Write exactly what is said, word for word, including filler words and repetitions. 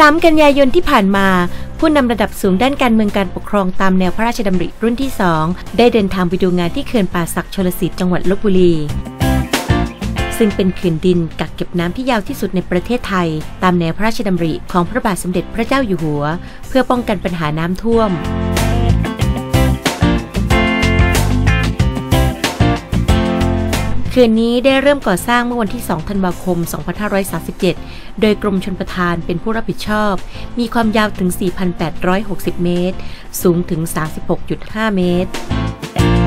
สามกันยายนที่ผ่านมาผู้นำระดับสูงด้านการเมืองการปกครองตามแนวพระราชดำริรุ่นที่สองได้เดินทางไปดูงานที่เขื่อนป่าสักชลสิทธิ์จังหวัดลพบุรีซึ่งเป็นเขื่อนดินกักเก็บน้ำที่ยาวที่สุดในประเทศไทยตามแนวพระราชดำริของพระบาทสมเด็จพระเจ้าอยู่หัวเพื่อป้องกันปัญหาน้ำท่วมเขื่อนนี้ได้เริ่มก่อสร้างเมื่อวันที่สองธันวาคมสองพันห้าร้อยสามสิบเจ็ดโดยกรมชลประทานเป็นผู้รับผิดชอบมีความยาวถึง สี่พันแปดร้อยหกสิบ เมตรสูงถึง สามสิบหกจุดห้า เมตร